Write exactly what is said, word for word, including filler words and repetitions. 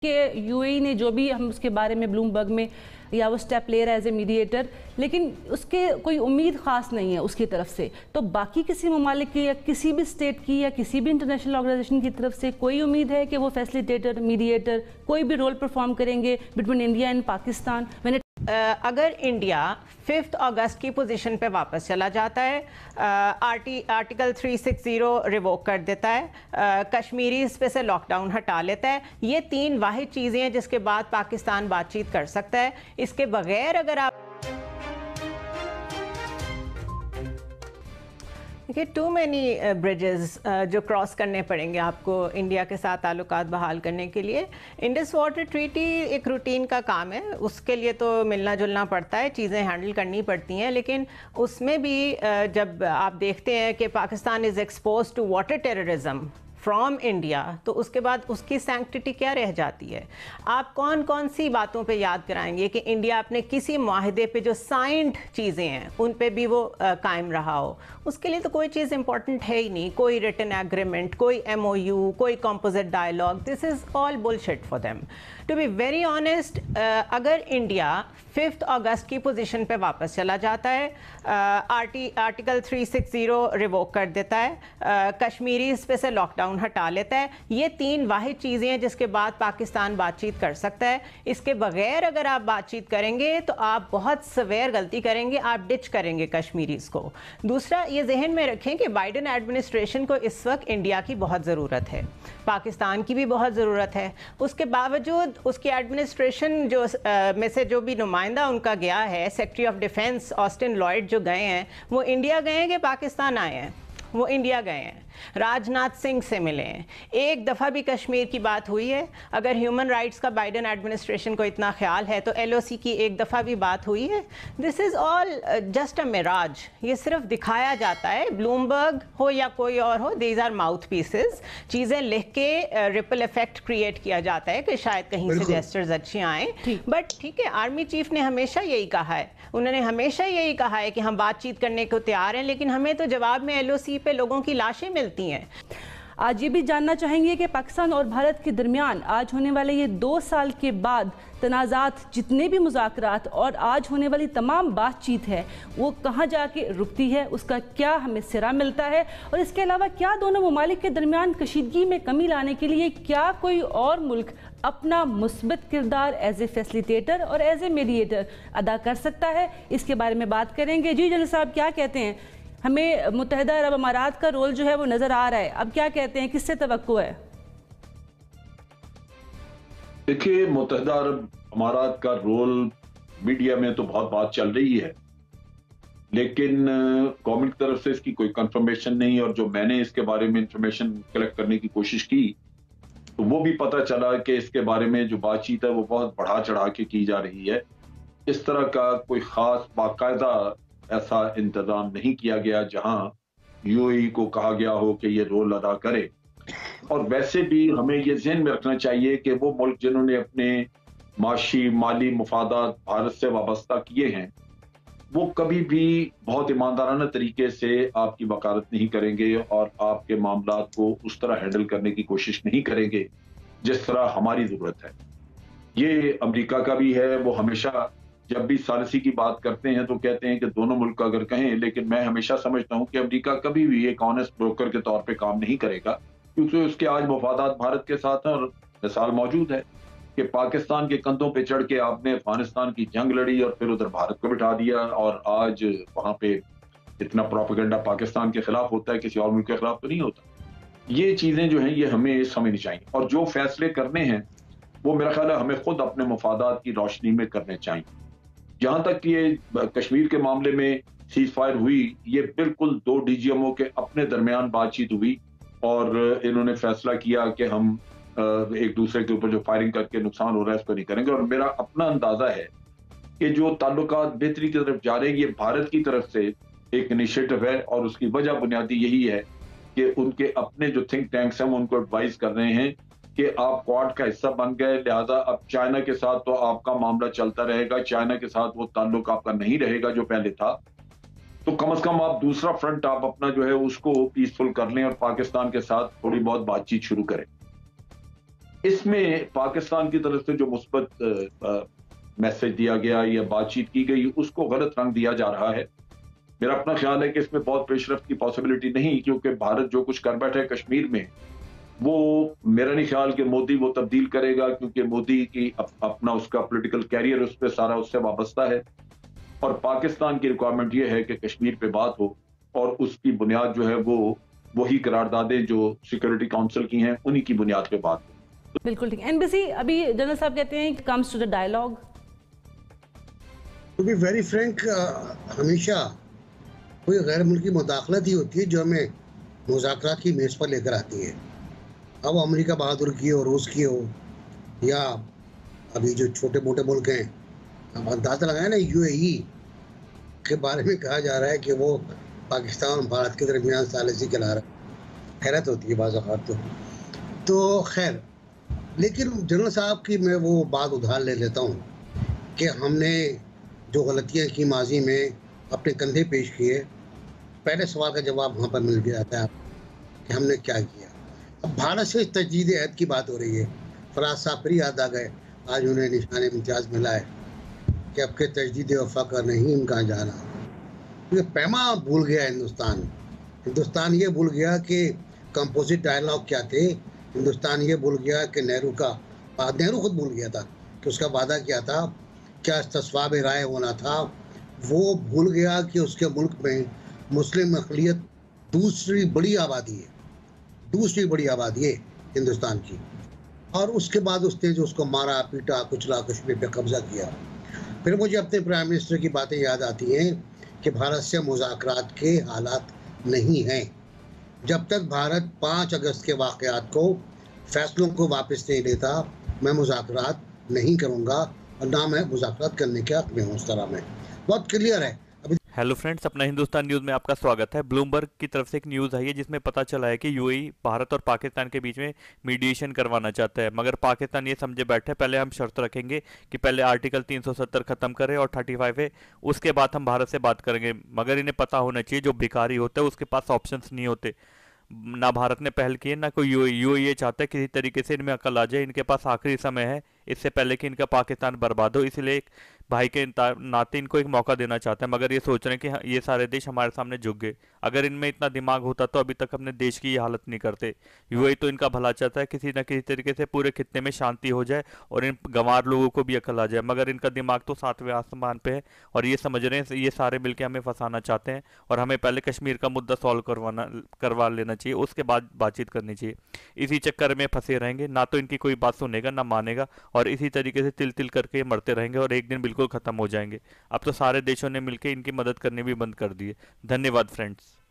کہ یو اے ای نے جو بھی ہم اس کے بارے میں بلومبرگ میں یا وہ سٹیپ لے رہا ہے ایز اے میڈیٹر، لیکن اس کے کوئی امید خاص نہیں ہے اس کی طرف سے، تو باقی کسی ممالک کی یا کسی بھی اسٹیٹ کی یا کسی بھی انٹرنیشنل آرگنائزیشن کی طرف سے کوئی امید ہے کہ وہ فیسلیٹیٹر، میڈیٹر کوئی بھی رول پرفارم کریں گے بٹوین انڈیا اینڈ پاکستان؟ اگر انڈیا ففتھ اگست کی پوزیشن پہ واپس چلا جاتا ہے، article three six zero revoke کر دیتا ہے، کشمیریز پہ سے لاک ڈاؤن ہٹا لیتا ہے، یہ تین واحد چیزیں ہیں جس کے بعد پاکستان بات چیت کر سکتا ہے. اس کے بغیر اگر آپ ٹو مینی برجز جو کراس کرنے پڑیں گے آپ کو انڈیا کے ساتھ تعلقات بحال کرنے کے لیے. انڈس واٹر ٹریٹی ایک روٹین کا کام ہے، اس کے لیے تو ملنا جلنا پڑتا ہے، چیزیں ہینڈل کرنی پڑتی ہیں، لیکن اس میں بھی جب آپ دیکھتے ہیں کہ Pakistan is expose to water terrorism from India, تو اس کے بعد اس کی سینکٹیٹی کیا رہ جاتی ہے؟ آپ کون کون سی باتوں پہ یاد کرائیں گے کہ انڈیا اپنے کسی معاہدے پہ جو سائنڈ چیزیں ہیں ان پہ بھی وہ قائم رہا ہو؟ اس کے لیے تو کوئی چیز امپورٹنٹ ہے ہی نہیں، کوئی ریٹن ایگریمنٹ، کوئی ایم او یو، کوئی composite dialogue. This is all bullshit for them. To be very honest, اگر انڈیا ففتھ اگست کی پوزیشن پہ واپس چلا جاتا ہے، article three six zero revoke کر دیتا ہے، کشمیریز پہ سے لاک ڈاؤن ہٹا لیتا ہے، یہ تین واحد چیزیں ہیں جس کے بعد پاکستان بات چیت کر سکتا ہے. اس کے بغیر اگر آپ بات چیت کریں گے تو آپ بہت سویر غلطی کریں گے، آپ ڈچ کریں گے کشمیریز کو. دوسرا یہ ذہن میں رکھیں کہ بائیڈن ایڈمنسٹریشن کو اس وقت انڈیا کی بہت ضرورت ہے، پاکستان کی بھی بہت ضرورت ہے. اس کے باوجود اس کی ایڈمنسٹریشن جو میں سے جو بھی نمائندہ ان کا گیا ہے، secretary of defence Austin Lloyd جو گئے ہیں، وہ انڈیا گئے ہیں کہ پاکستان آئے ہیں؟ وہ انڈیا گئے ہیں، راج ناتھ سنگھ سے ملے ہیں. ایک دفعہ بھی کشمیر کی بات ہوئی ہے؟ اگر ہیومن رائٹس کا بائیڈن ایڈمنسٹریشن کو اتنا خیال ہے تو ایل او سی کی ایک دفعہ بھی بات ہوئی ہے؟ دس از آل جسٹ اے میراج. یہ صرف دکھایا جاتا ہے، بلومبرگ ہو یا کوئی اور ہو، دیز آر ماؤتھ پیسز. چیزیں لکھ کے ریپل ایفیکٹ کریٹ کیا جاتا ہے کہ شاید کہیں سے جیسچرز اچھے آئیں. بٹ ٹھیک ہے، آرمی چیف نے ہمیشہ یہی کہا ہے، انہوں نے ہمیشہ یہی کہا ہے کہ ہم بات چیت کرنے کو تیار ہیں، لیکن ہمیں تو جواب میں ایل او سی پہ لوگوں کی لاشیں ملتی ہیں. آج یہ بھی جاننا چاہیں گے کہ پاکستان اور بھارت کے درمیان آج ہونے والے یہ دو سال کے بعد تنازعات، جتنے بھی مذاکرات اور آج ہونے والی تمام بات چیت ہے، وہ کہاں جا کے رکتی ہے، اس کا کیا ہمیں سرا ملتا ہے، اور اس کے علاوہ کیا دونوں ممالک کے درمیان کشیدگی میں کمی لانے کے لیے کیا کوئی اور ملک اپنا مثبت کردار ایز اے فیسلیٹیٹر اور ایز اے میڈیٹر ادا کر سکتا ہے؟ اس کے بارے میں بات کریں گے. جی جلیل صاحب، کیا کہتے ہیں؟ ہمیں متحدہ عرب امارات کا رول جو ہے وہ نظر آ رہا ہے، اب کیا کہتے ہیں، کس سے توقع ہے؟ دیکھیے، متحدہ عرب امارات کا رول میڈیا میں تو بہت بات چل رہی ہے، لیکن گورنمنٹ کی طرف سے اس کی کوئی کنفرمیشن نہیں، اور جو میں نے اس کے بارے میں انفارمیشن کلیکٹ کرنے کی کوشش کی تو وہ بھی پتہ چلا کہ اس کے بارے میں جو بات چیت ہے وہ بہت بڑھا چڑھا کے کی جا رہی ہے. اس طرح کا کوئی خاص باقاعدہ ایسا انتظام نہیں کیا گیا جہاں یو اے ای کو کہا گیا ہو کہ یہ رول ادا کرے. اور ویسے بھی ہمیں یہ ذہن میں رکھنا چاہیے کہ وہ ملک جنہوں نے اپنے معاشی مالی مفادات بھارت سے وابستہ کیے ہیں، وہ کبھی بھی بہت ایماندارانہ طریقے سے آپ کی وکالت نہیں کریں گے اور آپ کے معاملات کو اس طرح ہینڈل کرنے کی کوشش نہیں کریں گے جس طرح ہماری ضرورت ہے. یہ امریکہ کا بھی ہے، وہ ہمیشہ جب بھی ثالثی کی بات کرتے ہیں تو کہتے ہیں کہ دونوں ملک اگر کہیں، لیکن میں ہمیشہ سمجھتا ہوں کہ امریکہ کبھی بھی ایک آنیسٹ بروکر کے طور پہ کام نہیں کرے گا، کیونکہ اس کے آج مفادات بھارت کے ساتھ ہیں. اور مثال موجود ہے کہ پاکستان کے کندھوں پہ چڑھ کے آپ نے افغانستان کی جنگ لڑی اور پھر ادھر بھارت کو بٹھا دیا، اور آج وہاں پہ اتنا پروپیگنڈا پاکستان کے خلاف ہوتا ہے، کسی اور ملک کے خلاف تو نہیں ہوتا. یہ چیزیں جو ہیں یہ ہمیں سمجھنی چاہیے، اور جو فیصلے کرنے ہیں وہ میرا خیال ہے ہمیں خود اپنے مفادات کی روشنی میں کرنے چاہیے. جہاں تک یہ کشمیر کے معاملے میں سیز فائر ہوئی، یہ بالکل دو ڈی جی ایم او کے اپنے درمیان بات چیت ہوئی اور انہوں نے فیصلہ کیا کہ ہم ایک دوسرے کے اوپر جو فائرنگ کر کے نقصان ہو رہا ہے اس کو نہیں کریں گے. اور میرا اپنا اندازہ ہے کہ جو تعلقات بہتری کی طرف جا رہے ہیں یہ بھارت کی طرف سے ایک انیشیٹو ہے، اور اس کی وجہ بنیادی یہی ہے کہ ان کے اپنے جو تھنک ٹینکس ہیں وہ ان کو ایڈوائز کر رہے ہیں کہ آپ کوڈ کا حصہ بن گئے، لہذا اب چائنا کے ساتھ تو آپ کا معاملہ چلتا رہے گا، چائنا کے ساتھ وہ تعلق آپ کا نہیں رہے گا جو پہلے تھا، تو کم از کم آپ دوسرا فرنٹ آپ اپنا جو ہے اس کو پیسفل کر لیں اور پاکستان کے ساتھ تھوڑی بہت بات چیت شروع کریں. اس میں پاکستان کی طرف سے جو مثبت میسج دیا گیا یا بات چیت کی گئی اس کو غلط رنگ دیا جا رہا ہے. میرا اپنا خیال ہے کہ اس میں بہت پیش رفت کی پاسبلٹی نہیں، کیونکہ بھارت جو کچھ کر بیٹھا ہے کشمیر میں وہ میرا نہیں خیال کہ مودی وہ تبدیل کرے گا، کیونکہ مودی کی اپنا اس کا پولیٹیکل کیریئر اس پہ سارا اس سے وابستہ ہے، اور پاکستان کی ریکوائرمنٹ یہ ہے کہ کشمیر پہ بات ہو اور اس کی بنیاد جو ہے وہ وہی قراردادیں جو سیکورٹی کونسل کی ہیں انہی کی بنیاد پہ بات ہو. بالکل ٹھیک. این بی سی ابھی جنرل صاحب کہتے ہیں comes to the dialogue. To be very frank, ہمیشہ کوئی غیر ملکی مداخلت ہی ہوتی ہے جو ہمیں مذاکرات کی میز پر لے کر آتی ہے. اب امریکہ بہادر کی ہو، روس کی ہو، یا ابھی جو چھوٹے موٹے ملک ہیں، اب اندازہ لگائیں نا یو اے ای کے بارے میں کہا جا رہا ہے کہ وہ پاکستان اور بھارت کے درمیان ثالثی چلا رہا ہے. حیرت ہوتی ہے بعض اوقات. تو تو خیر، لیکن جنرل صاحب کی میں وہ بات ادھار لے لیتا ہوں کہ ہم نے جو غلطیاں کی ماضی میں اپنے کندھے پیش کیے. پہلے سوال کا جواب وہاں پر مل گیا تھا کہ ہم نے کیا کیا. اب بھارت سے تجدید عہد کی بات ہو رہی ہے. فراز صاحب پھر یاد آ گئے، آج انہیں نشان امتیاز ملا ہے کہ اب کے تجدید وفا کا نہیں امکان جانا. کیونکہ پیما بھول گیا ہندوستان. ہندوستان یہ بھول گیا کہ کمپوزٹ ڈائلاگ کیا تھے. ہندوستان یہ بھول گیا کہ نہرو کا نہرو خود بھول گیا تھا کہ اس کا وعدہ کیا تھا، کیا استصواب رائے ہونا تھا. وہ بھول گیا کہ اس کے ملک میں مسلم اقلیت دوسری بڑی آبادی ہے، دوسری بڑی آبادی ہے ہندوستان کی. اور اس کے بعد اس نے جو اس کو مارا پیٹا کچلا، کشمیر پہ قبضہ کیا. پھر مجھے اپنے پرائم منسٹر کی باتیں یاد آتی ہیں کہ بھارت سے مذاکرات کے حالات نہیں ہیں. جب تک بھارت پانچ اگست کے واقعات کو فیصلوں کو واپس نہیں لیتا میں مذاکرات نہیں کروں گا، اور نہ میں مذاکرات کرنے کے حق میں ہوں. اس طرح میں بہت کلیئر ہے. ہیلو فرینڈز، اپنا ہندوستان نیوز میں آپ کا سواگت ہے. بلومبرگ کی طرف سے ایک نیوز آئی ہے جس میں پتہ چلا ہے کہ یو اے ای بھارت اور پاکستان کے بیچ میں میڈیشن کروانا چاہتا ہے، مگر پاکستان یہ سمجھے بیٹھے پہلے ہم شرط رکھیں گے کہ پہلے آرٹیکل تین سو ستر ختم کرے اور تھرٹی فائیو ہے، اس کے بعد ہم بھارت سے بات کریں گے. مگر انہیں پتہ ہونا چاہیے جو بھکاری ہوتا ہے اس کے پاس آپشنس نہیں ہوتے. نہ بھارت نے پہل کی ہے نہ کوئی یو یو یہ چاہتا ہے کسی طریقے سے ان میں عقل آ جائے. ان کے پاس آخری سمے ہے اس سے پہلے کہ ان کا پاکستان برباد ہو، اس لیے ایک بھائی کے ناطے ان کو ایک موقع دینا چاہتے ہیں. مگر یہ سوچ رہے ہیں کہ یہ سارے دیش ہمارے سامنے جھک گئے. اگر ان میں اتنا دماغ ہوتا تو ابھی تک اپنے دیش کی یہ حالت نہیں کرتے. یو اے تو ان کا بھلا چاہتا ہے کسی نہ کسی طریقے سے پورے خطے میں شانتی ہو جائے اور ان گنوار لوگوں کو بھی عقل آ جائے. مگر ان کا دماغ تو ساتویں آسمان پہ ہے اور یہ سمجھ رہے ہیں یہ سارے مل کے ہمیں پھنسانا چاہتے ہیں اور ہمیں پہلے کشمیر کا مدعا سالو کروانا کروا لینا چاہیے، اس کے بعد بات چیت کرنی چاہیے. اسی چکر میں پھنسے رہیں گے، نہ تو ان کی کوئی بات سنے گا نہ مانے گا، اور اسی طریقے سے تل تل کر کے مرتے رہیں گے اور ایک دن بالکل ختم ہو جائیں گے. اب تو سارے دیشوں نے مل کے ان کی مدد کرنی بھی بند کر دی ہے. دھنیہ واد فرینڈز.